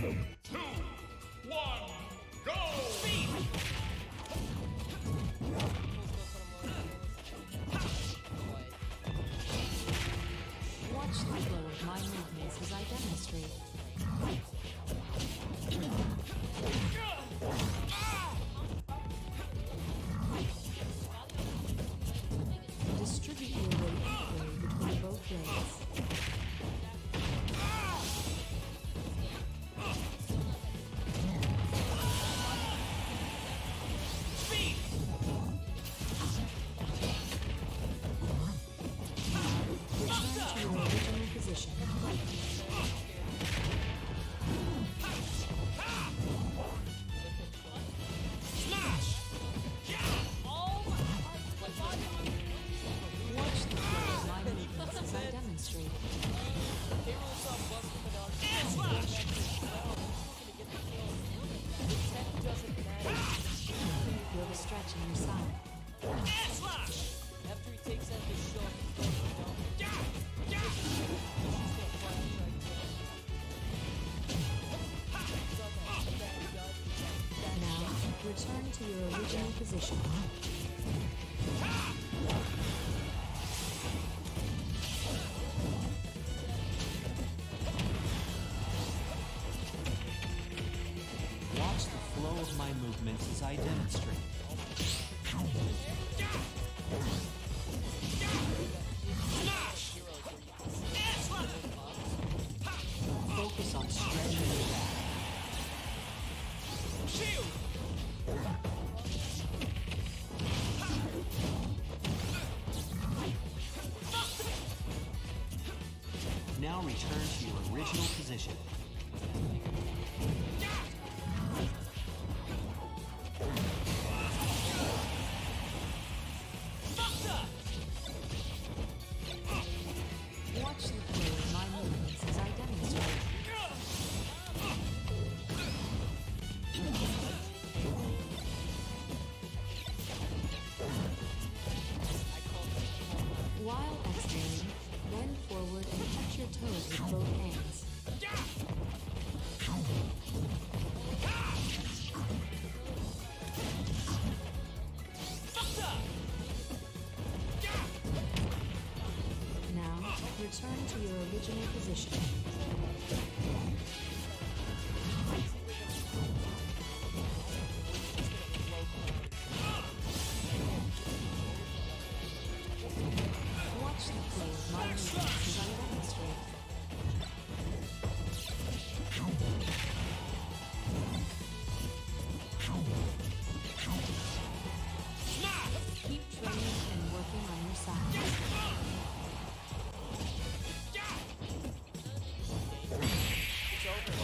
2, 1, go! Speed! Watch the flow of my movements as I demonstrate. Distribute your weight equally between both legs. Feel the stretch in your side. After he takes out his Shulk, now, return to your original position. Watch the flow of my movements as I demonstrate. Focus on stretching your back. Shield! Now return to your original position. Watch the flow of my movements as I demonstrate. While exhaling, bend forward and touch your toes with both hands. Now, return to your original position. Watch the flow of my movements as I demonstrate. Keep training and working on your side. it's over.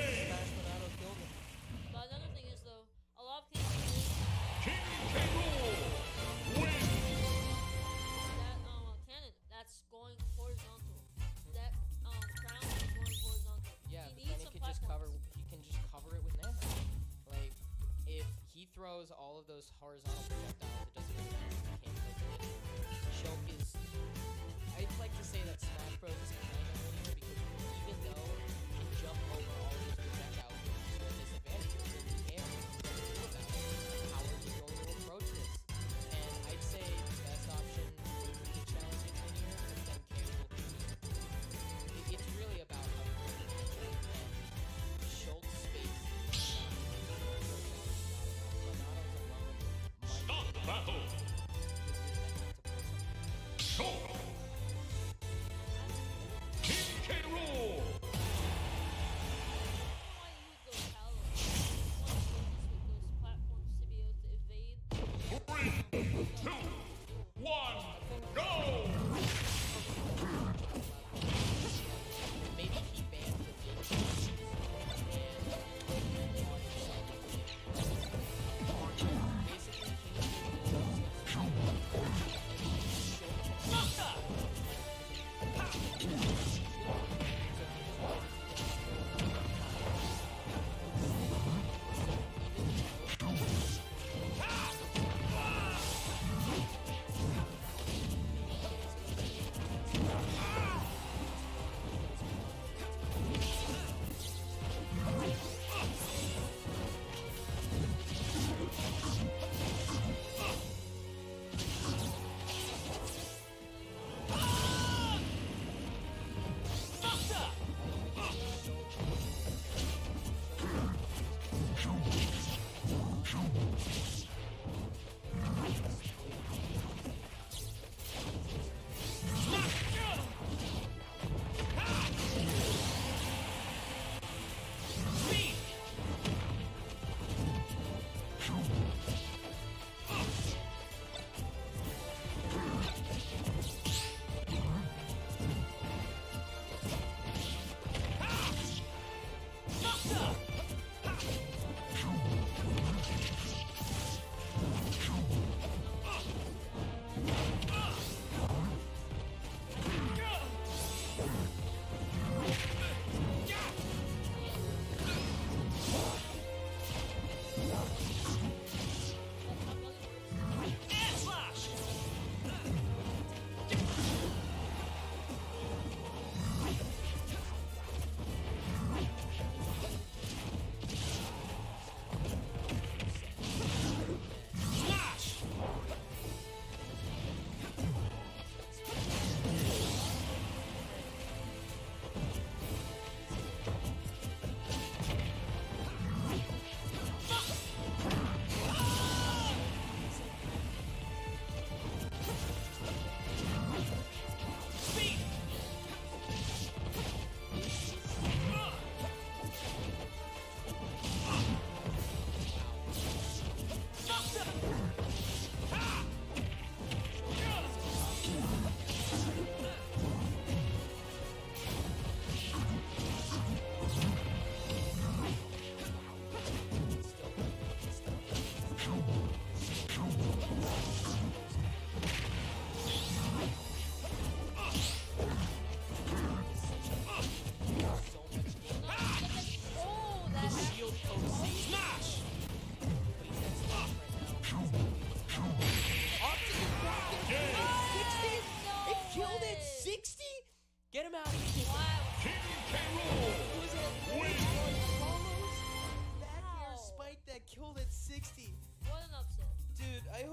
But another thing is though, a lot of cases King K. Rool wins! that cannon that's going horizontal. That crown is going horizontal. Yeah, He but needs then he some can just cover. platforms. He can just cover it with Nano. Like, if he throws all of those horizontal projectiles, it doesn't really matter. He can't filter it. Shulk is. I'd like to say that Smash Bros is kind of linear because even though he can jump over all of those projectiles, it's a disadvantage because in the air. How are you going to approach this? And I'd say the best option would be to challenge it linear, but then cancel. It's really about how you and Shulk's space. Stop the battle!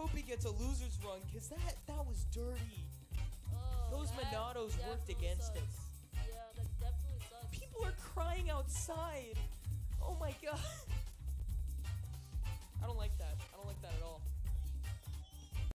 hope he gets a loser's run, cause that was dirty. Oh, Those that Monados worked definitely against sucks. us. Yeah, that definitely sucks. People are crying outside. Oh my god. I don't like that. I don't like that at all.